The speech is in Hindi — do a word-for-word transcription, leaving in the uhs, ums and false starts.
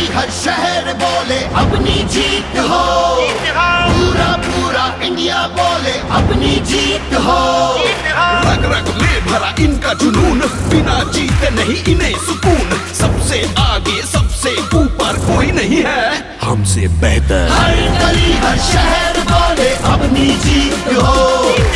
हर शहर बोले अपनी जीत हो, पूरा पूरा इंडिया बोले अपनी जीत हो। रग रग में भरा इनका जुनून, बिना जीते नहीं इन्हें सुकून। सबसे आगे सबसे ऊपर कोई नहीं है हमसे बेहतर। हर गली हर शहर बोले अपनी जीत हो।